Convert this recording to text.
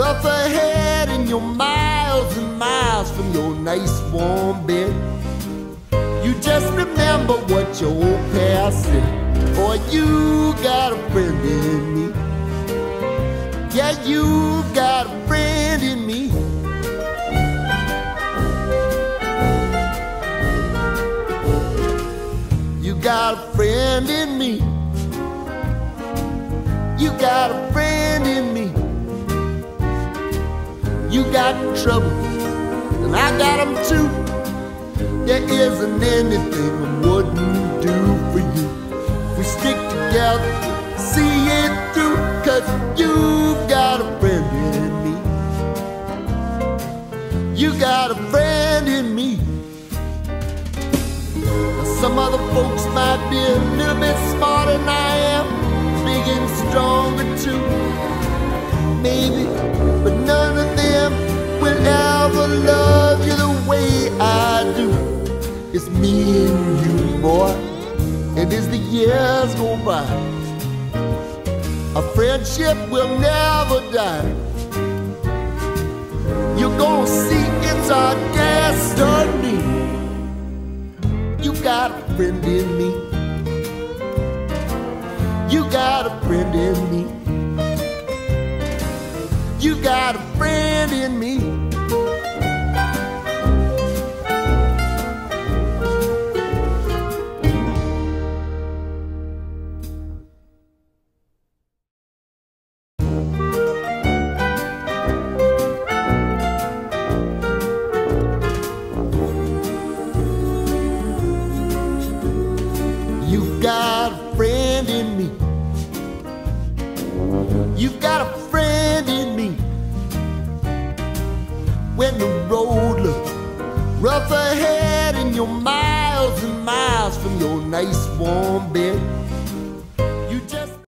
rough ahead and you're miles and miles from your nice warm bed. You just remember what your old past said. Boy, you got a friend in me. Yeah, you got a friend in me. You got a friend in me. You got a friend in me. You got trouble, and I got them too. There isn't anything I wouldn't do for you. We stick together, see it through, 'cause you got a friend in me. You got a friend in me. Now, some other folks might be a little bit smarter than I am, big and stronger too, maybe, but none of them will ever love you the way I do. It's me and you, boy, and as the years go by, our friendship will never die. You're gonna see it's our destiny. You got a friend in me. You got a friend in me. You got a friend in me. You've got a friend in me. You've got a friend in me. When the road looks rough ahead and you're miles and miles from your nice warm bed,